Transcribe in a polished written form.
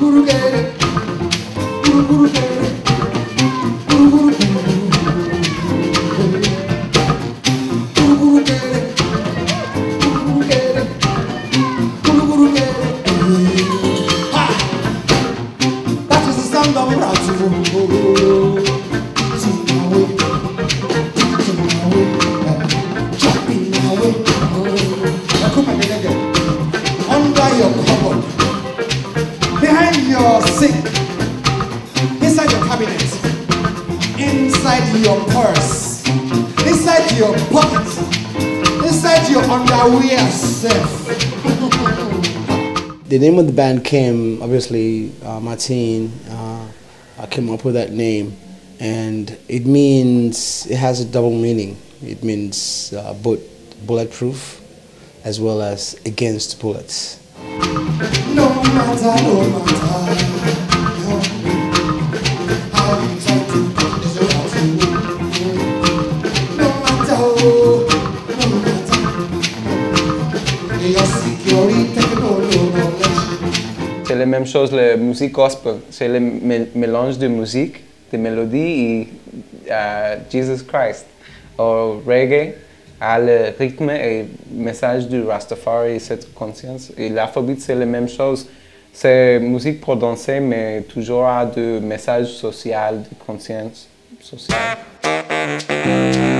Under your cupboard, behind your sink, inside your cabinet, inside your purse, inside your pocket, inside your underwear self. The name of the band came, obviously, Martin came up with that name, and it has a double meaning. It means both bulletproof as well as against bullets. No matter, no matter, how you try to put this around you. No matter, no matter, your security technology. C'est la même chose, la musique gospel. C'est le mélange de musique, de mélodie et Jesus Christ. Au reggae, à le rythme et message du Rastafari, cette conscience. Et l'Afrobeat, c'est la même chose. C'est musique pour danser, mais toujours à de message social, de conscience sociale.